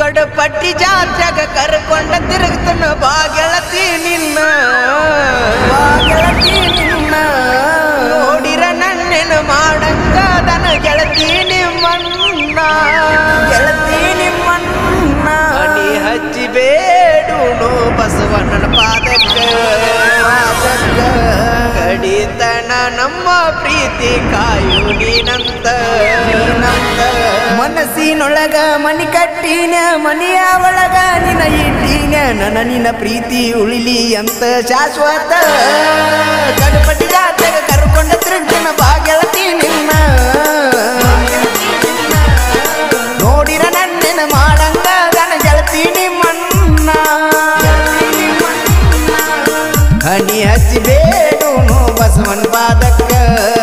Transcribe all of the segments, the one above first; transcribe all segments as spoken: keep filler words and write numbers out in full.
ಕಡಪಟ್ಟಿ ಜಾತ್ರೆಗ ಕರ್ಕೊಂಡ ತಿರುಗ್ತನ ಬಾ ಗೆಳತಿ ನಿನ್ನ ಬಾ ಗೆಳತಿ ನಿನ್ನ ನೋಡಿರ ನನ್ನೇನು ಮಾಡಂಗ ದನ ಗೆಳತಿ ನಿಮ್ಮನ್ನ ಗೆಳತಿ ನಿಮ್ಮನ್ನ ಮಣಿ ಹಚ್ಚಿ ಬೇಡುನು ಬಸವಣ್ಣನ ಪಾದಕ್ಕ ಪಾದಕ್ಕ ಕಡಿತನ ನಮ್ಮ ಪ್ರೀತಿ ಕಾಯು ನೀನಂತ ನೀನಂತ ಮನಸ್ಸಿನೊಳಗ ಮನಿ ಕಟ್ಟಿನ ಮನೆಯ ಒಳಗ ನಿನ್ನ ಇಟ್ಟಿನ ನನ್ನ ನಿನ್ನ ಪ್ರೀತಿ ಉಳಿಲಿ ಅಂತ ಶಾಶ್ವತ ಕಡಪಟ್ಟಿ ಜಾತ್ರೆಗ ಕರ್ಕೊಂಡ ತಿರುಗ್ತನ ಬಾ ಗೆಳತಿ ನಿನ್ನ ನೋಡಿರ ನನ್ನೇನ ಮಾಡಂಗ ದನ ಗೆಳತಿ ನಿಮ್ಮನ್ನ ಹನಿ ಹಚ್ಚಿ ಬೇಡುನು ಬಸವನ್ ಪಾದಕ್ಕ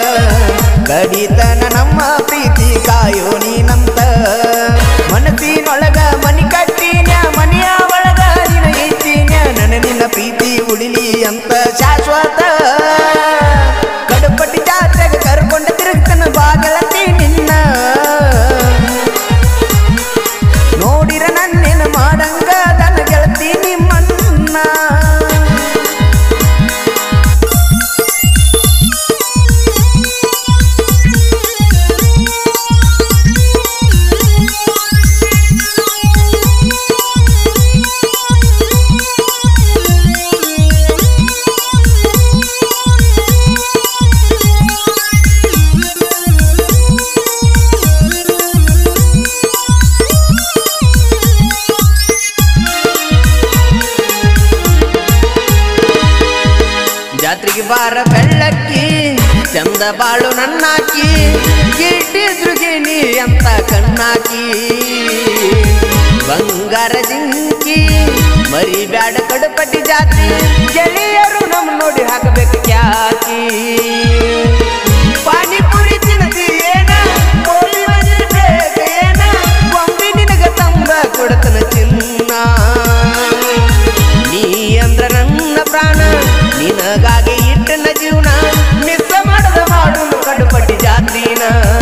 ಕಡಿತನ ನಮ್ಮ ಪ್ರೀತಿ ಕಾಯೋ ನೀನಂತ ಮನಸ್ಸಿನೊಳಗ ಮನಿ ಕಟ್ಟಿನ ಮನೆಯ ಒಳಗ ನಿನ್ನ ಇಟ್ಟಿನ ನನ್ನ ನಿನ್ನ ಪ್ರೀತಿ ಉಳಿಲಿ ಅಂತ ಶಾಶ್ವತ ಕಡಪಟ್ಟಿ ಜಾತ್ರೆಗ ಕರ್ಕೊಂಡ ತಿರುಗ್ತನ ಬಾ ಗೆಳತಿ ನಿನ್ನ ನೋಡಿರ ನನ್ನೇನ ಮಾಡಂಗ ದನ ಗೆಳತಿ ನಿಮ್ಮನ್ನ ಜಾತ್ರೆಗೆ ಬಾರ ಬೆಳ್ಳಕ್ಕಿ ಚಂದ ಬಾಳು ನನ್ನಾಕಿ ಗಿಟ್ಟಿದ್ರುಗಿನಿ ಅಂತ ಕಣ್ಣಾಕಿ ಬಂಗಾರ ಜಿಂಕಿ ಮರಿ ಬ್ಯಾಡ ಕಡಪಟ್ಟಿ ಜಾತ್ರೆ ಗೆಳೆಯರು ನಮ್ ನೋಡಿ ಹಾಕಬೇಕು ಕ್ಯಾಕಿ ಪಾನಿಪುರಿ ತಿನ್ನದಿ ಏನ ಕೋಳಿ ಮಜರ್ ಬೇಕ ಏನ ಗೊಂಬಿ ನಿನಗ ತಂಬ ಕೊಡತನ ಚಿನ್ನ ನೀ ಅಂದ್ರ ನನ್ನ ಪ್ರಾಣ ನಿನಗಾಗಿ ಇಟ್ಟನ ಜೀವನ ಮಿಸ್ ಮಾಡದ ಮಾಡು ಕಡಪಟ್ಟಿ ಜಾತ್ರಿನ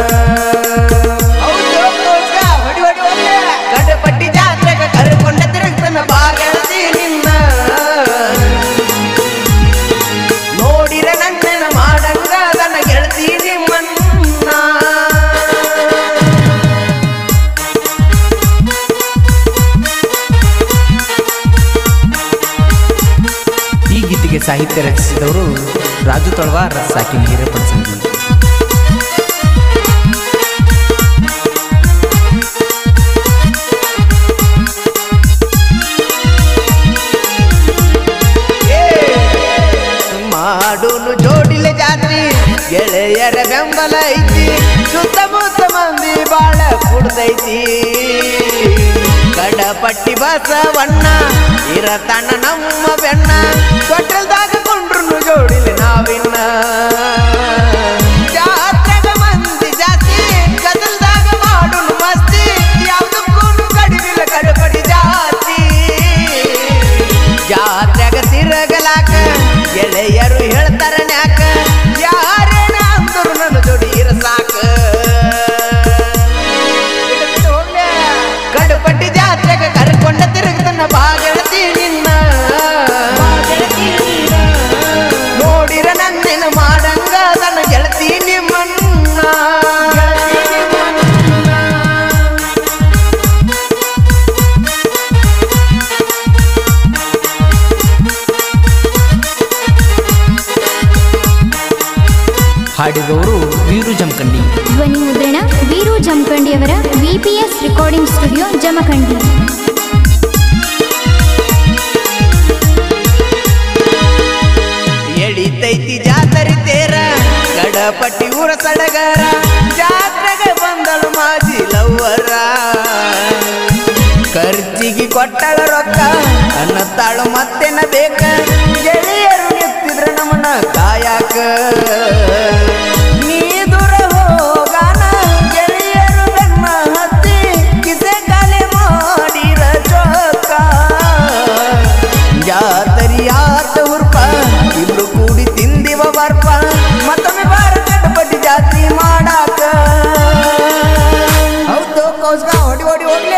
ಕಡಪಟ್ಟಿ ಜಾತ್ರೆಗ ಕರ್ಕೊಂಡ ತಿರುಗ್ತನ ಬಾ ಗೆಳತಿ ನಿನ್ನ ನೋಡಿರ ನನ್ನೆನ ಮಾಡಂಗ ದನ ಗೆಳತಿ ನಿಮ್ಮನ್ನ ಈ ಗೀತೆಗೆ ಸಾಹಿತ್ಯ ರಚಿಸಿದವರು ರಾಜು ತಳವಾರ್ ಸಾಕಿನ ಹಿರೇಪಡ ಸಂಗೀತ. ಮಾಡುನು ಜೋಡಿಲೆ ಜಾತ್ರಿ ಗೆಳೆಯರ ಬೆಂಬಲ ಐತಿ ಸುತ್ತಮುತ್ತ ಮಂದಿ ಬಾಳ ಕುಡ್ದೈತಿ ಕಡಪಟ್ಟಿ ಬಸವಣ್ಣ ಇರತನ ನಮ್ಮ ಬೆಣ್ಣ ತೊಟ್ಟಲ್ದಾಗ ಕೊಂಡ್ರು ಜೋಡಿಲೆ ನಾವಿನ್ನ ಜಾತ್ರೆಗ ಮಂದಿ ಜಾಸ್ತಿ ಕದಲ್ದಾಗ ಮಾಡುನು ಮಸ್ತಿ ಯಾವ್ದಕ್ಕೂ ಕಡಿಮಿಲ್ಲ ಕಡಪಟ್ಟಿ ಜಾತಿ ಜಾತ್ರೆಗ ತಿರಗಲಾಕ ಗೆಳೆಯರು ಹೇಳ್ತಾರ ನ್ಯಾಕ ಯಾರೇನ ಅಂದರು ನನ್ನ ಜೋಡಿ ಇರ ಸಾಕ ಕಡಪಟ್ಟಿ ಜಾತ್ರೆಗ ಕರ್ಕೊಂಡ ತಿರುಗ್ತನ ಬಾ ಗೆಳತಿ ನಿನ್ನ ನೋಡಿರ ನನ್ನೇನ ಮಾಡಂಗ ದನ ಗೆಳತಿ ನಿಮ್ಮನ್ನ ಹಾಡಿದವರು ವೀರು ಜಮಖಂಡಿ. ಧ್ವನಿ ಮುದ್ರಣ ವೀರು ಜಮಖಂಡಿಯವರ ವಿಪಿಎಸ್ ರೆಕಾರ್ಡಿಂಗ್ ಸ್ಟುಡಿಯೋ ಜಮಖಂಡಿ. ಎಳಿತೈತಿ ಜಾತರಿ ತೇರ ಕಡಪಟ್ಟಿ ಊರ ಸಡಗರ ಜಾತ್ರೆಗ ಬಂದಳು ಮಾಜಿ ಲವ್ವರ ಖರ್ಚಿಗೆ ಕೊಟ್ಟಳ ರೊಕ್ಕ ಅನ್ನತ್ತಾಳು ಮತ್ತೇನ ಬೇಕ ಗೆಳೆಯರು ಎತ್ತಿದ್ರ ನಮ್ಮನ್ನ ಕಾಯಾಕ ನೀ ದೂರ ಹೋಗಾನ ಗೆಳೆಯರು ಬೆನ್ನ ಹತ್ತಿ ಕಿಸೆ ಕಾಲೆ ಮಾಡಿರ ಚೊಕ್ಕ ಜಾತರಿಯಾತ ಹುರ್ಪ ಇಬ್ರು ಕೂಡಿ ತಿಂದಿವ ಬರ್ಪ ಮತ್ತೊಮ್ಮೆ ಬಾರ ಕಡಪಟ್ಟಿ ಜಾತ್ರೆ ಮಾಡಾಕ ಹೌದು ಕೌಸ್ಗ ಹೊಡಿ ಹೊಡಿ ಹೋಗ್ಲಿ